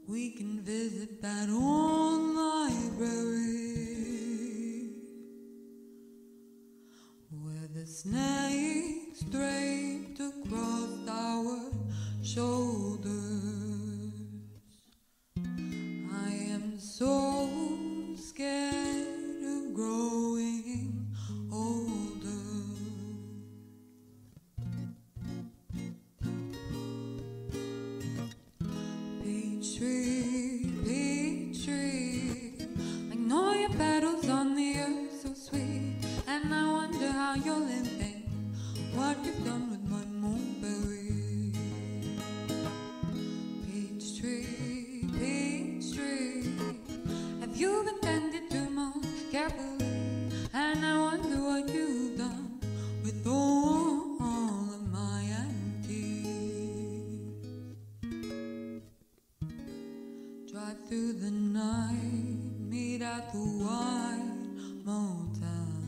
We can visit that old library where the snakes draped across our shoulders. I am so scared of growing older. Peach tree, magnolia petals on the earth so sweet. And I wonder how you're living, what you've done with my mulberries. Peach tree, have you been tended to most carefully? And I wonder what you've done with all of my antiques. Drive through the night, meet at the white motel.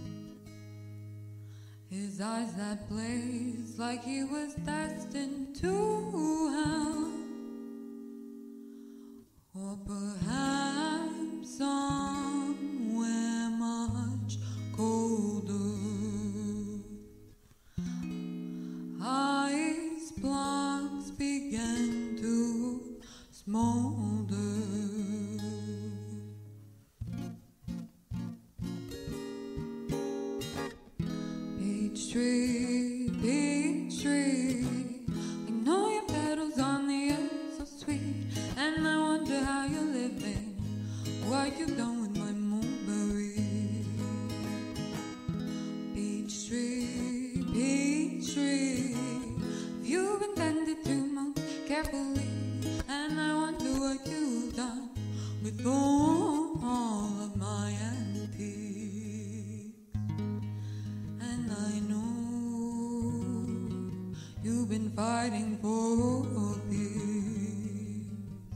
His eyes that blaze like he was destined to hell, or perhaps somewhere much colder. Ice blocks began to smoulder. Peach tree, magnolia petals on the earth so sweet. And I wonder how you're living, what you've done with my mulberries. Peach tree, have you been tended to most carefully? And I wonder what you've done with all of my antiques. And I know you've been fighting for peace.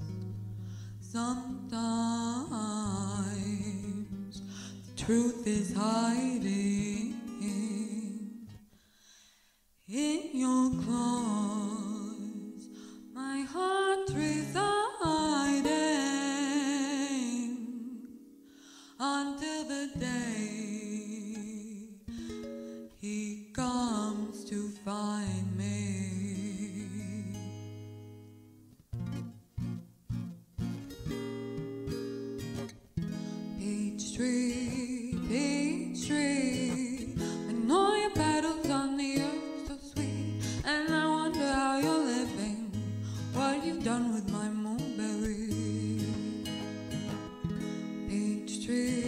Sometimes the truth is hiding in your claws. My heart residing until the day he comes to find me. Peach tree, magnolia petals on the earth so sweet. And I wonder how you're living, what you've done with my mulberries. Peach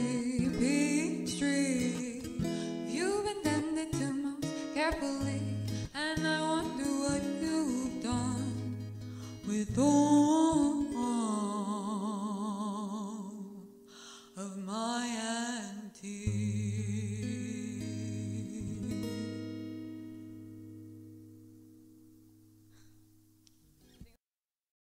tree, you've been tended to most carefully. And I wonder what you've done with all of my